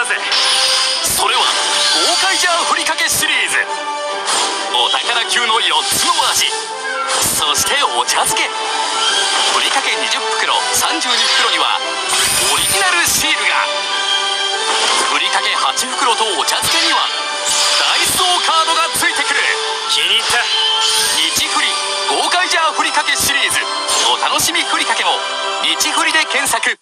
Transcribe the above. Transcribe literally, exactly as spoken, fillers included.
したぜ。 それは豪快ジャーふりかけシリーズ。お宝級のよっつの味、そしてお茶漬け。ふりかけにじゅっふくろさんじゅうにふくろにはオリジナルシールが。ふりかけはちふくろとお茶漬けにはダイソーカードがついてくる。 気に入った。 日ふり豪快ジャーふりかけシリーズ、お楽しみふりかけも日ふりで検索。